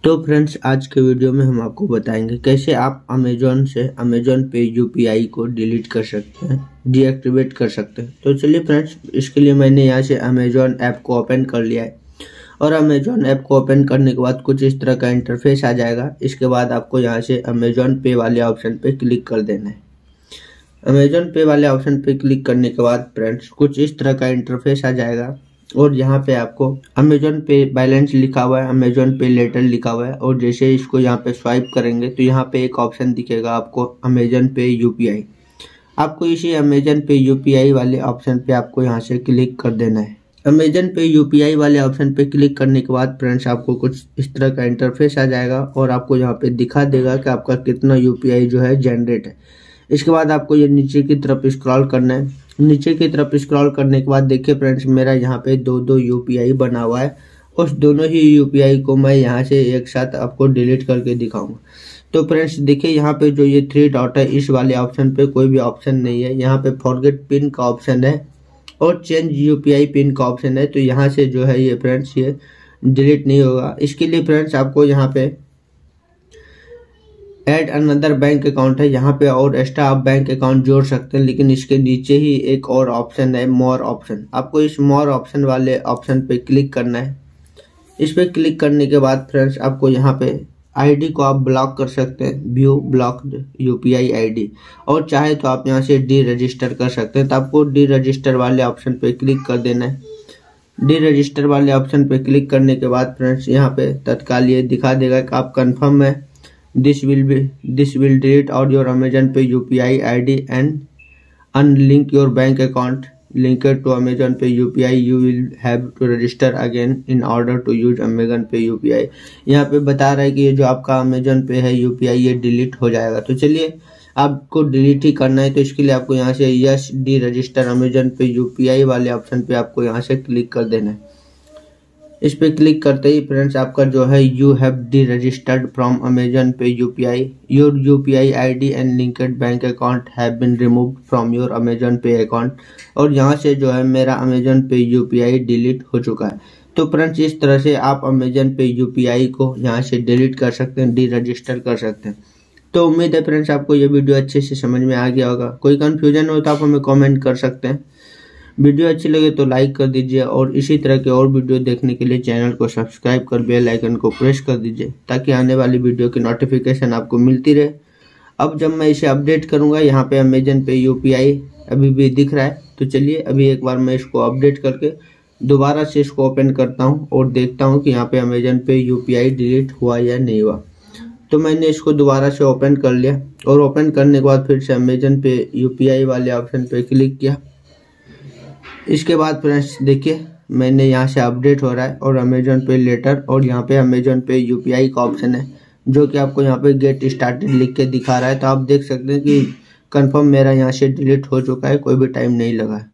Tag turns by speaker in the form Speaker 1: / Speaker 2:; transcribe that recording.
Speaker 1: तो फ्रेंड्स, आज के वीडियो में हम आपको बताएंगे कैसे आप अमेजोन से अमेजोन पे यूपीआई को डिलीट कर सकते हैं, डीएक्टिवेट कर सकते हैं। तो चलिए फ्रेंड्स, इसके लिए मैंने यहाँ से अमेजोन ऐप को ओपन कर लिया है और अमेजोन ऐप को ओपन करने के बाद कुछ इस तरह का इंटरफेस आ जाएगा। इसके बाद आपको यहाँ से अमेजोन पे वाले ऑप्शन पे क्लिक कर देना है। अमेजोन पे वाले ऑप्शन पे क्लिक करने के बाद फ्रेंड्स कुछ इस तरह का इंटरफेस आ जाएगा और यहाँ पे आपको अमेजोन पे बैलेंस लिखा हुआ है, अमेजोन पे लेटर लिखा हुआ है और जैसे इसको यहाँ पे स्वाइप करेंगे तो यहाँ पे एक ऑप्शन दिखेगा आपको अमेजोन पे यूपीआई। आपको इसी अमेजोन पे यूपीआई वाले ऑप्शन पे आपको यहाँ से क्लिक कर देना है। अमेजोन पे यूपीआई वाले ऑप्शन पे क्लिक करने के बाद फ्रेंड्स आपको कुछ इस तरह का इंटरफेस आ जाएगा और आपको यहाँ पे दिखा देगा कि आपका कितना यूपीआई जो है जनरेट है। इसके बाद आपको ये नीचे की तरफ स्क्रॉल करना है। नीचे की तरफ स्क्रॉल करने के बाद देखिए फ्रेंड्स, मेरा यहाँ पे दो यूपीआई बना हुआ है। उस दोनों ही यूपीआई को मैं यहाँ से एक साथ आपको डिलीट करके दिखाऊंगा। तो फ्रेंड्स देखिए, यहाँ पे जो ये 3 डॉट है, इस वाले ऑप्शन पे कोई भी ऑप्शन नहीं है। यहाँ पे फॉरगेट पिन का ऑप्शन है और चेंज यूपीआई पिन का ऑप्शन है। तो यहाँ से जो है ये फ्रेंड्स ये डिलीट नहीं होगा। इसके लिए फ्रेंड्स आपको यहाँ पे ऐड अनदर बैंक अकाउंट है, यहाँ पे और एक्स्ट्रा आप बैंक अकाउंट जोड़ सकते हैं, लेकिन इसके नीचे ही एक और ऑप्शन है, मोर ऑप्शन। आपको इस मोर ऑप्शन वाले ऑप्शन पे क्लिक करना है। इस पे क्लिक करने के बाद फ्रेंड्स आपको यहाँ पे आईडी को आप ब्लॉक कर सकते हैं, व्यू ब्लॉक्ड यूपीआई आईडी, और चाहे तो आप यहाँ से डी रजिस्टर कर सकते हैं। तो आपको डी रजिस्टर वाले ऑप्शन पे क्लिक कर देना है। डी रजिस्टर वाले ऑप्शन पे क्लिक करने के बाद फ्रेंड्स यहाँ पे तत्काल ये दिखा देगा कि आप कन्फर्म है, this will delete all your Amazon Pay UPI ID and unlink your bank account linked to Amazon Pay UPI. You will have to register again in order to use Amazon Pay UPI. यहाँ पे बता रहा है कि ये जो आपका Amazon Pay है UPI ये डिलीट हो जाएगा। तो चलिए, आपको डिलीट ही करना है, तो इसके लिए आपको यहाँ से yes deregister Amazon Pay UPI वाले ऑप्शन पे आपको यहाँ से क्लिक कर देना है। इस पे क्लिक करते ही फ्रेंड्स आपका जो है you have deregistered from Amazon Pay UPI, your UPI ID and linked bank account have been removed from your Amazon Pay account. और यहाँ से जो है मेरा अमेजन पे यूपीआई डिलीट हो चुका है। तो फ्रेंड्स इस तरह से आप अमेजन पे यूपीआई को यहाँ से डिलीट कर सकते हैं, डी रजिस्टर कर सकते हैं। तो उम्मीद है फ्रेंड्स आपको ये वीडियो अच्छे से समझ में आ गया होगा। कोई कन्फ्यूजन हो तो आप हमें कॉमेंट कर सकते हैं। वीडियो अच्छी लगे तो लाइक कर दीजिए और इसी तरह के और वीडियो देखने के लिए चैनल को सब्सक्राइब कर बेल आइकन को प्रेस कर दीजिए, ताकि आने वाली वीडियो की नोटिफिकेशन आपको मिलती रहे। अब जब मैं इसे अपडेट करूंगा, यहाँ पे अमेजन पे यूपीआई अभी भी दिख रहा है। तो चलिए अभी एक बार मैं इसको अपडेट करके दोबारा से इसको ओपन करता हूँ और देखता हूँ कि यहाँ पे अमेजन पे यूपीआई डिलीट हुआ या नहीं हुआ। तो मैंने इसको दोबारा से ओपन कर लिया और ओपन करने के बाद फिर से अमेजन पे यूपीआई वाले ऑप्शन पे क्लिक किया। इसके बाद फ्रेंड्स देखिए, मैंने यहाँ से अपडेट हो रहा है और अमेजोन पे लेटर और यहाँ पे अमेजोन पे यूपीआई का ऑप्शन है, जो कि आपको यहाँ पे गेट स्टार्टेड लिख के दिखा रहा है। तो आप देख सकते हैं कि कंफर्म मेरा यहाँ से डिलीट हो चुका है, कोई भी टाइम नहीं लगा है।